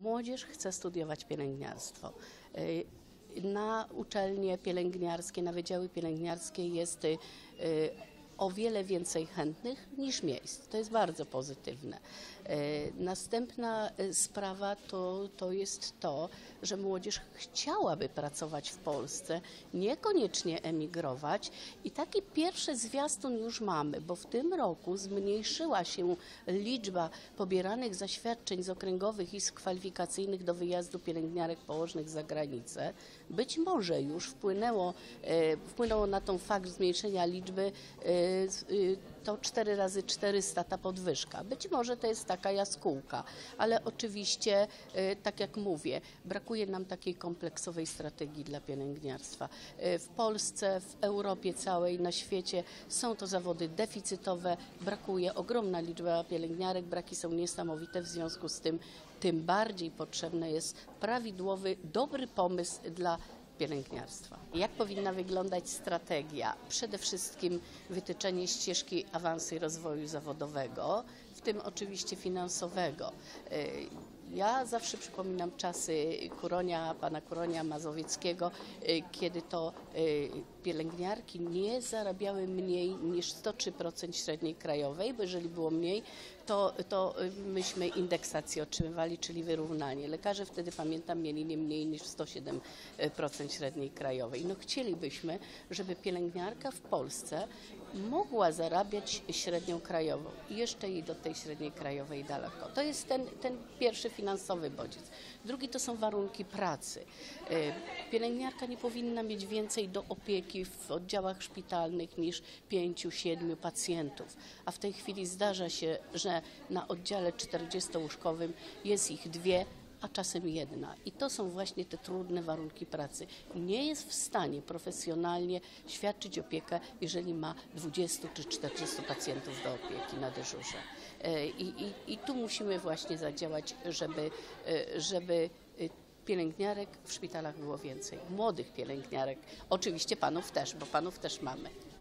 Młodzież chce studiować pielęgniarstwo. Na uczelnie pielęgniarskie, na wydziały pielęgniarskie jest o wiele więcej chętnych niż miejsc. To jest bardzo pozytywne. Następna sprawa to jest to, że młodzież chciałaby pracować w Polsce, niekoniecznie emigrować i taki pierwszy zwiastun już mamy, bo w tym roku zmniejszyła się liczba pobieranych zaświadczeń z okręgowych izb kwalifikacyjnych do wyjazdu pielęgniarek położnych za granicę. Być może już wpłynęło na ten fakt zmniejszenia liczby to 4 razy 400 ta podwyżka. Być może to jest taka jaskółka, ale oczywiście, tak jak mówię, brakuje nam takiej kompleksowej strategii dla pielęgniarstwa. W Polsce, w Europie całej, na świecie są to zawody deficytowe, brakuje ogromna liczba pielęgniarek, braki są niesamowite, w związku z tym bardziej potrzebny jest prawidłowy, dobry pomysł dla pielęgniarstwa. Jak powinna wyglądać strategia? Przede wszystkim wytyczenie ścieżki awansu i rozwoju zawodowego, w tym oczywiście finansowego. Ja zawsze przypominam czasy pana Kuronia Mazowieckiego, kiedy to pielęgniarki nie zarabiały mniej niż 103% średniej krajowej, bo jeżeli było mniej, to myśmy indeksację otrzymywali, czyli wyrównanie. Lekarze wtedy, pamiętam, mieli nie mniej niż 107% średniej krajowej. No chcielibyśmy, żeby pielęgniarka w Polsce mogła zarabiać średnią krajową i jeszcze jej do tej średniej krajowej daleko. To jest ten pierwszy finansowy bodziec. Drugi to są warunki pracy. Pielęgniarka nie powinna mieć więcej do opieki w oddziałach szpitalnych niż 5-7 pacjentów, a w tej chwili zdarza się, że na oddziale 40-łóżkowym jest ich 2, a czasem 1. I to są właśnie te trudne warunki pracy. Nie jest w stanie profesjonalnie świadczyć opiekę, jeżeli ma 20 czy 40 pacjentów do opieki na dyżurze. I tu musimy właśnie zadziałać, żeby pielęgniarek w szpitalach było więcej. Młodych pielęgniarek, oczywiście panów też, bo panów też mamy.